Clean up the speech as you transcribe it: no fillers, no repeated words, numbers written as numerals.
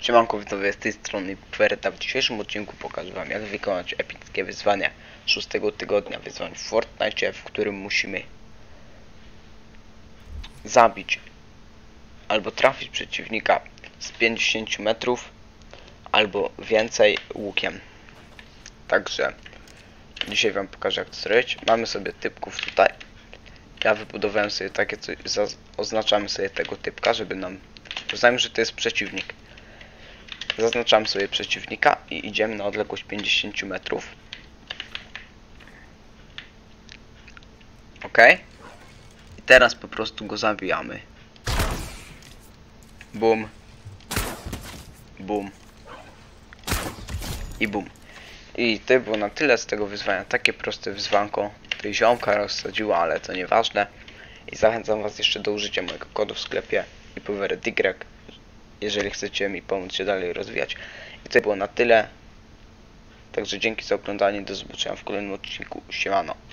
Siemanko widzowie, z tej strony Puerta. W dzisiejszym odcinku pokażę wam, jak wykonać epickie wyzwania 6 tygodnia wyzwań w Fortnite, w którym musimy zabić albo trafić przeciwnika z 50 metrów albo więcej łukiem. Także dzisiaj wam pokażę, jak to zrobić. Mamy sobie typków tutaj. Ja wybudowałem sobie takie coś, oznaczamy sobie tego typka, żeby nam... Uznajmy, że to jest przeciwnik. Zaznaczamy sobie przeciwnika i idziemy na odległość 50 metrów. Ok. I teraz po prostu go zabijamy. Bum. Bum. I bum. I to było na tyle z tego wyzwania. Takie proste wyzwanko. Tutaj ziomka rozsadziła, ale to nieważne. I zachęcam was jeszcze do użycia mojego kodu w sklepie IPWRDY, jeżeli chcecie mi pomóc się dalej rozwijać. I to było na tyle. Także dzięki za oglądanie. Do zobaczenia w kolejnym odcinku. Siemano.